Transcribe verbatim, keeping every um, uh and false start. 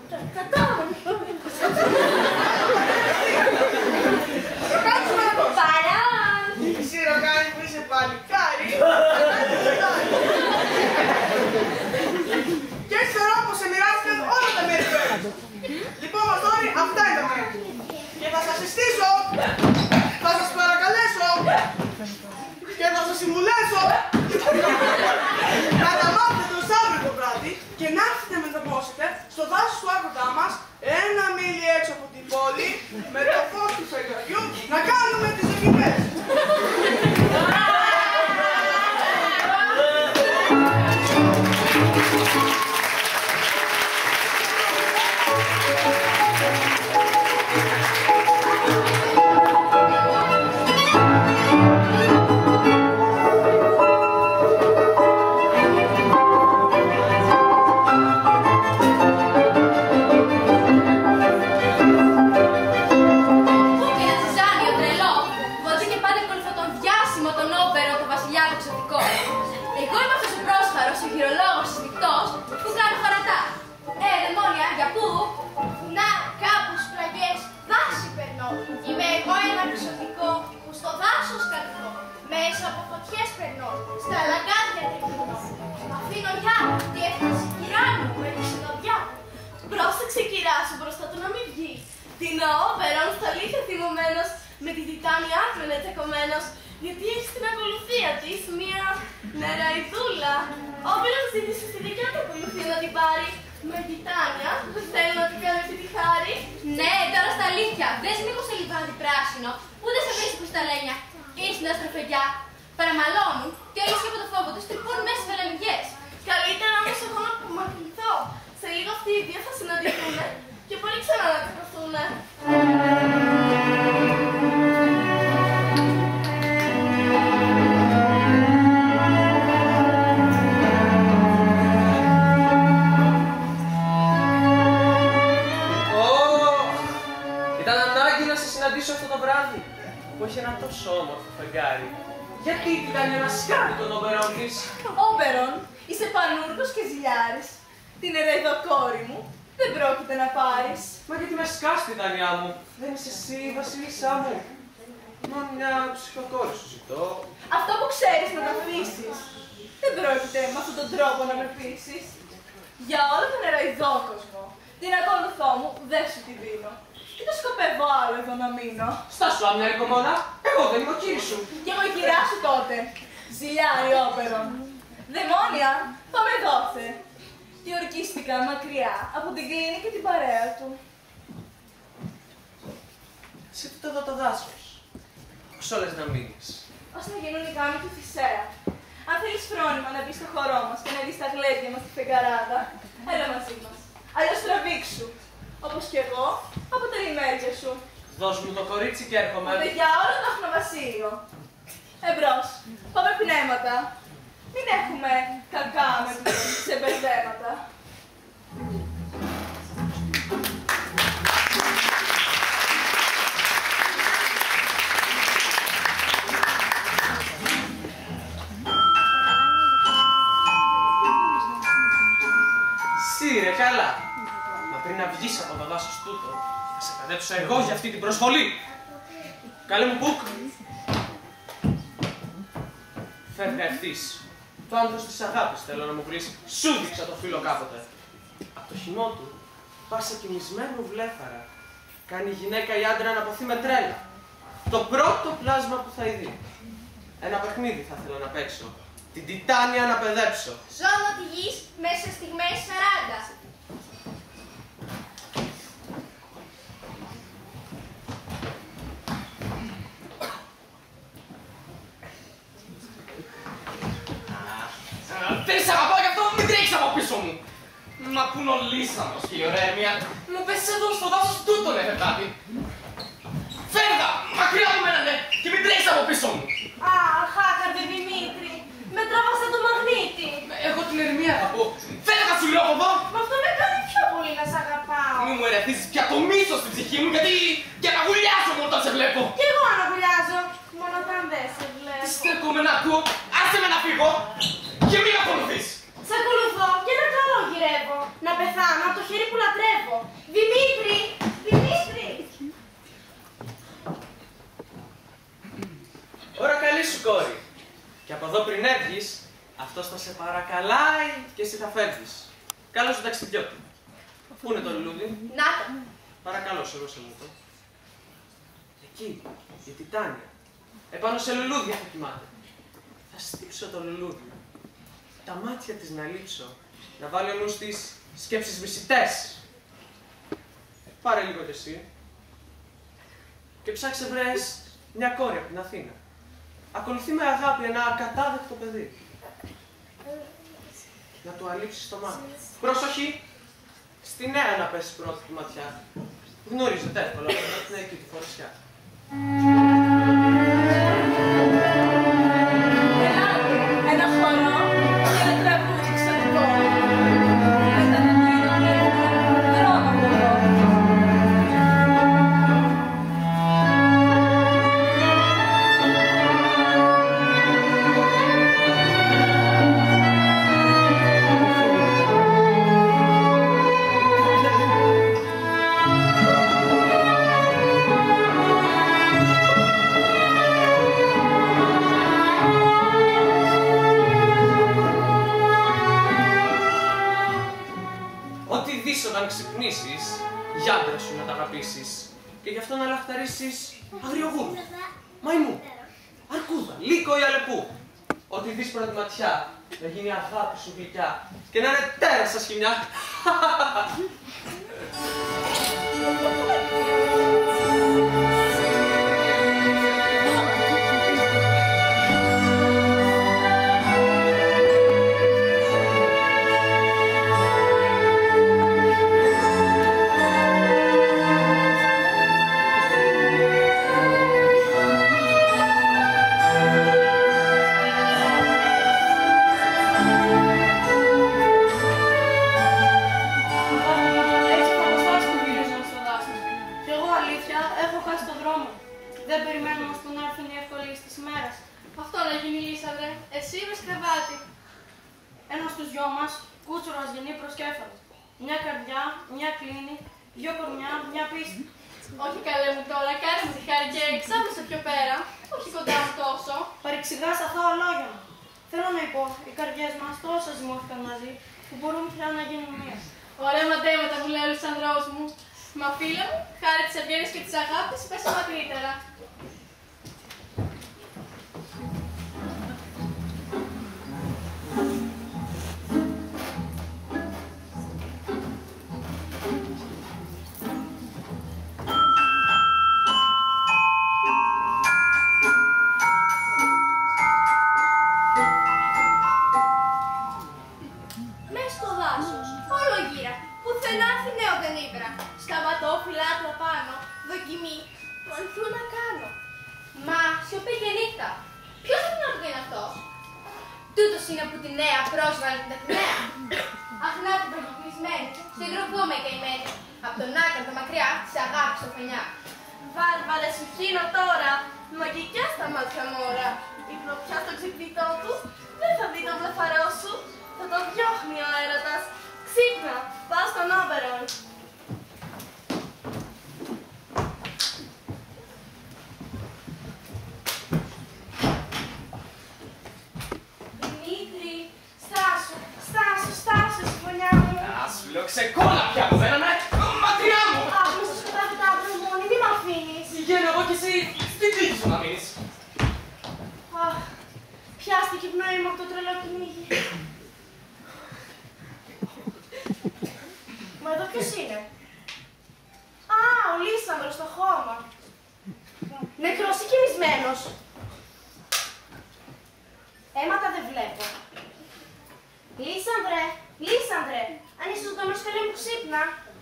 Κατάλαβα. Ροκάτσουμε να το Παράν. Εσύ Ροκάνη που είσαι παλικάρι. Και έτσι θεωρώ πως σε μοιράστηκαν όλα τα μέρη του έργου. Λοιπόν, Μαστόρι, αυτά είναι τα μέρη. Και θα σας συστήσω, θα σας παρακαλέσω και θα σας συμβουλέσω να τα μάθετε το Σάββατο το βράδυ και να έρθετε με το πόσετε στο δάσος του άκροντά μας, ένα μίλι έξω από την πόλη, με το φως του φεγγαριού, να κάνουμε τις δοκιμές. Γιατί έχει στην ακολουθία της μία νεραϊδούλα. Ο Όμπερον ζήτησε στη δικιά του ακολουθία να την πάρει με τιτάνια. Δεν θέλω να την κάνω αυτή τη χάρη. Ναι, τώρα στα αλήθεια. Δες μήπως σε λιβάδι πράσινο, ούτε σε βρίσκουν στα λένια. Και είναι στην αστροφεγιά. Παραμαλώνουν και όλες και από το φόβο τους τρυπούν μέσα στις βελαμιγιές. Καλύτερα όμως εγώ να απομακρυνθώ. Σε λίγο αυτοί οι δύο θα συναντηθούν και πολύ ξανά να τσακωθούν. Αυτό το βράδυ που έχει ένα τόσο όμορφο φεγγάρι. Γιατί ήταν να σκάνει τον Όμπερον της. Όμπερον, είσαι πανούργος και ζηλιάρης. Την ερεδοκόρη μου δεν πρόκειται να πάρεις. Μα γιατί με σκάς την Τάνια μου. Δεν είσαι εσύ η βασίλισσά μου. Μόνο μια ψυχοκόρη σου ζητώ. Αυτό που ξέρεις να το αφήσεις. Δεν πρόκειται με αυτόν τον τρόπο να με πείσεις. Για όλο τον εραϊδό κόσμο, την ακολουθώ μου δεν σου τη δίνω. Τι το σκοπεύω άλλο εδώ να μείνω. Στάσου άμια ρηκομόνα, εγώ δεν είμαι ο κύριος σου. Και εγώ η κυρά σου τότε. Ζηλιάρη Όμπερον. Δαιμόνια, πάμε δόθε. Και ορκίστηκα μακριά από την κλίνη και την παρέα του. Σε τι το δω το δάσος. Πώς όλες να μείνεις. Ως να γίνουν οι γάμοι του Θησέα. Αν θέλεις φρόνημα να μπεις στο χορό μας και να δεις τα γλέντια μας στη φεγγαράδα, έλα μαζί μας. Αλλιώς τραβήξου. Όπως κι εγώ, από τα λιμέρια σου. Δώσ' μου το κορίτσι και έρχομαι. Ούτε για όλο το αχνοβασίλειο. Εμπρός, πάμε πνεύματα. Μην έχουμε κακά με σε μπερδέματα. Σύρε, καλά. Μα πριν να βγεις από το δάσος τούτο, θα σε παιδέψω εγώ για αυτή την προσβολή. Καλέ μου Μπουκ. Φεύγα ευθύς. Το άντρος της αγάπης θέλω να μου βρεις. Σου δείξα το φίλο κάποτε. Από το χυμό του, πάσα κοιμισμένου βλέφαρα. Κάνει η γυναίκα ή άντρα να αποθεί με τρέλα. Το πρώτο πλάσμα που θα ειδεί. Ένα παιχνίδι θα θέλω να παίξω. Την Τιτάνια να παιδέψω. Ζώμα τη γης μέσα σε στιγμές σαράντα. Δεν σ' αγαπάω γι' αυτό μην τρέξεις από πίσω μου. Μα πού είναι ο Λύσανος και η ωραία Ερμία. Μου πες εδώ στο δάσος τούτον έφερτάτη. Φεύγα, μακριά μου μένανε και μην τρέξεις από πίσω μου. Αχ, άκαρδε Δημήτρη, με τραβάς σαν το μαγνήτη. Εγώ την Ερμία αγαπώ. Φεύγα σου λέω από εδώ. Μα αυτό με κάνει πιο πολύ να σ' αγαπάω. Μη μου ερεθίσεις πια το μίσος στην ψυχή μου γιατί και να γουλιάσω μόνο όταν σε βλέπω. Κι εγώ αναγουλιάζω, μόνο όταν δεν σε βλέπω. Τι στέκομαι να ακούω, άσε με να φύγω και μην ακολουθείς. Σ' ακολουθώ και ένα καλό γυρεύω. Να πεθάνω από το χέρι που λατρεύω. σε παρακαλάει και εσύ θα φεύγεις. Καλώς τον ταξιδιώτη. Πού είναι το λουλούδι? Να το. Παρακαλώ, σε ρώσε μου το. Εκεί, η Τιτάνια. Επάνω σε λουλούδια θα κοιμάται. Θα στύψω το λουλούδι. Τα μάτια της να λείψω. Να βάλει ο νους της σκέψεις μισητές. Πάρε λίγο κι εσύ. Και ψάξε βρες μια κόρη από την Αθήνα. Ακολουθεί με αγάπη ένα ακατάδεκτο παιδί. Να του αλείψεις το μάτι. Πρόσοχη! Στη νέα να πέσει πρώτη τη ματιά. Γνωρίζετε εύκολα, αλλά είναι εκεί τη φορεσιά. Ένα χορό και ένα τραγούδι εξωτικό. Μετά τα κύριο δρόμο χορό. Όταν ξυπνήσεις, γιάντρα σου να τα αγαπήσεις και γι' αυτό να λαχταρίσεις αγριογούρου, μαϊμού, αρκούδα, λύκο ή αλεπού. Ότι δεις πρώτη ματιά να γίνει αγάπη σου γλυκιά και να είναι τέρας στα σχοινιά. Δεν περιμένουμε ώσπου να έρθουν οι ευκολίες της ημέρας. Αυτό να γίνει, Λίσανδρε. Εσύ με κρεβάτι. Ένας στους δυο μας, κούτσουρας γεννή προσκέφαλος. Μια καρδιά, μια κλίνη, δυο κορμιά, μια πίστη. Όχι καλέ μου τώρα, κάνε μου τη χάρη και εξάμεσα πιο πέρα. Όχι κοντά μου τόσο. Παρεξηγάς αθώα λόγια μου. Θέλω να πω, οι καρδιές μας τόσα ζυμώθηκαν μαζί, που μπορούν πια να γίνουν μία. Ωραία μαντέματα που λέει ο Λισανδρός μου. Μα φίλε μου, χάρη της ευγένειας και της αγάπης, πες μακρύτερα. Μες στο δάσος, όλο γύρα, πουθενά Αθηναίο δεν ήβρα. Σκαμπατόφυλλα άτλα πάνω, δοκιμή, του ανθού να κάνω. Μα σιωπή και νύχτα, ποιος δεν να το είναι αυτός? Τούτος είναι που τη νέα πρόσβαλε την Αθηναία. Αχνά την προκυκλισμένη, στην τροχούμε καημένη. Απ' τον άκρη τα μακριά, της αγάπης το φαινιά. Βάρβαλε σου χύνω τώρα, μαγικιά στα μάτια μόρα. Η κλοπιά στο ξυπνητό του, δεν θα δει τον βλεφαρό σου. Θα το διώχνει ο έρωτας. Ξύπνα, πάω στον Όμπερον. Δημήτρη, στάσου, στάσου, στάσου, συμφωνιά μου. Α, σου λέω ξεκόλα πια από μένα, μακριά μου! Άπλω στο σκοτάδι τα άπλω μόνη, μη μ' αφήνεις. Πηγαίνω εγώ κι εσύ στην τύχη σου να μείνεις. Αχ, πιάστηκε η πνοή μου από το τρελό κυνήγι. Μα εδώ ποιος είναι? Α, ο Λίσανδρος στο χώμα. Νεκρός ή κοιμισμένος? Αίματα δεν βλέπω. Λίσανδρε, Λίσανδρε, αν είσαι ζωντανός καλέ μου ξύπνα.